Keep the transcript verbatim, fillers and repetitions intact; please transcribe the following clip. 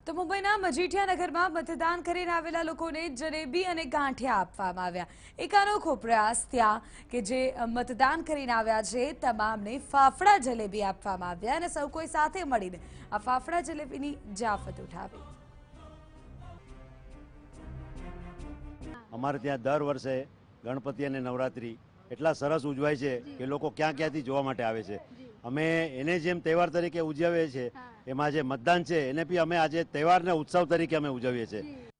તો મુંબઈના મજીઠિયા નગરમાં મતદાન કરીને આવેલા લોકોને જલેબી અને ગાંઠિયા આપવામાં આવ્યા। એક અનોખો પ્રયાસ ત્યાં કે જે મતદાન કરીને આવ્યા છે તમામને ફાફડા જલેબી આપવામાં આવ્યા અને સૌ કોઈ સાથે મળીને આ ફાફડા જલેબીની જાફત ઉઠાવી। અમારે ત્યાં દર વર્ષે ગણપતિ અને નવરાત્રી એટલા સરસ ઉજવાય છે કે લોકો ક્યાં ક્યાંથી જોવા માટે આવે છે। અમે એને જેમ તહેવાર તરીકે ઉજવીએ છીએ એમાં જે મતદાન છે એને બી અમે આજે તહેવારને ઉત્સવ તરીકે અમે ઉજવીએ છીએ।